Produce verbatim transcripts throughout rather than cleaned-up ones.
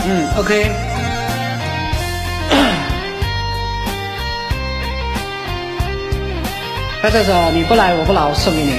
嗯 ，OK。那这首《你不来我不老》送给你。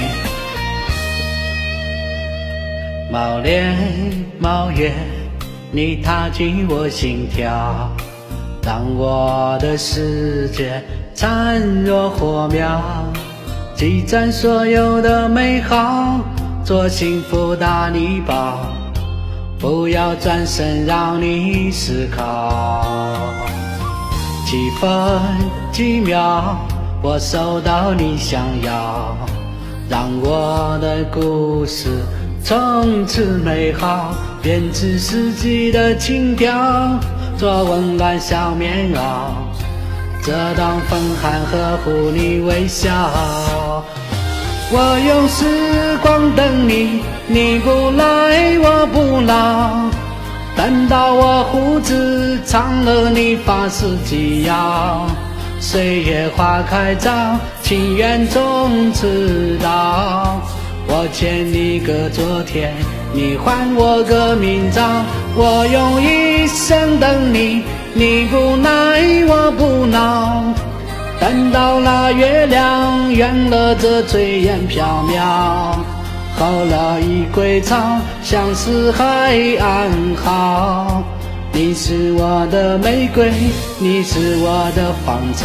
猫年猫月，你踏进我心跳，让我的世界灿若火苗，积攒所有的美好，做幸福大礼包，不要转身让你思考。几分几秒，我收到你想要，让我的故事从此美好，编织四季的情调，做温暖小棉袄，遮挡风寒，呵护你微笑。我用时光等你，你不来我不老，等到我胡子长了，你发丝及腰，岁月花开早，情缘终知道。我欠你个昨天，你还我个明朝，我用一生等你，你不来我不恼，等到那月亮圆了，这炊烟飘渺，候了一归巢，相思还安好。你是我的玫瑰，你是我的芳草。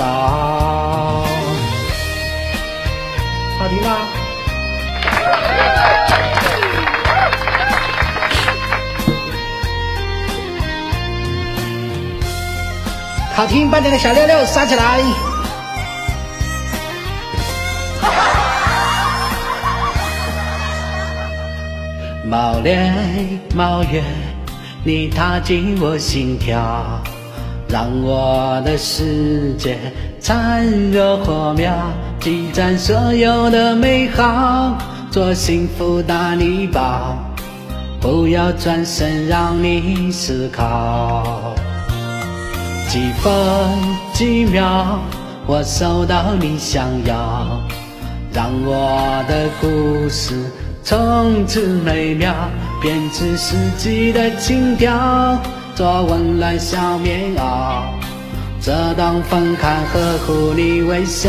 好听吗？好听，把你的小六六刷起来。猫年猫月，你踏进我心跳，让我的世界灿若火苗，积攒所有的美好，做幸福大礼包，不要转身让你思考。几分几秒，我收到你想要，让我的故事从此美妙，编织四季的情调，做温暖小棉袄，遮挡风寒，呵护你微笑。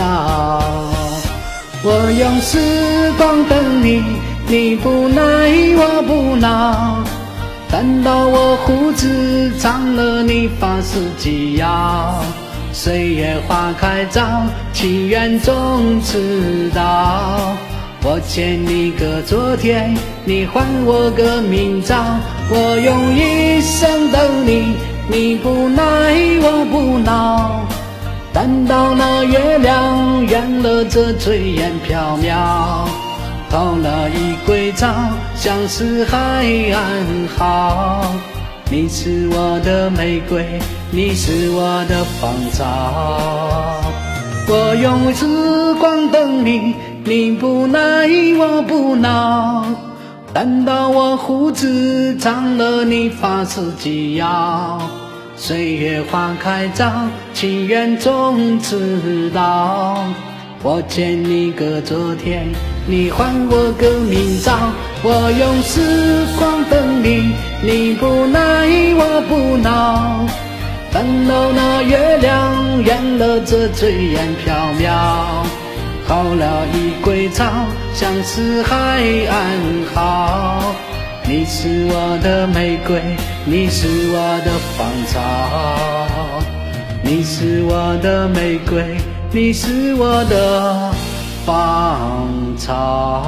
我用时光等你，你不来我不恼，等到我胡子长了，你发丝及腰，岁月花开早，情缘终知道。我欠你个昨天，你还我个明朝，我用一生等你，你不来我不恼，等到那月亮圆了，这炊烟飘渺，候了一归巢，相思还安好。你是我的玫瑰，你是我的芳草，我用时光等你，你不来我不恼，等到我胡子长了，你发丝及腰，岁月花开早，情缘终知道。我欠你个昨天，你还我个明朝，我用时光等你，你不来我不恼，等到那月亮圆了，这炊烟飘渺，候了一归巢，相思还安好。你是我的玫瑰，你是我的芳草，你是我的玫瑰，你是我的芳草。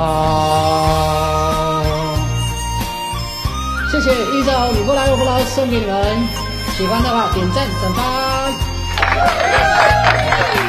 谢谢一首《你不来我不老》送给你们，喜欢的话点赞转发。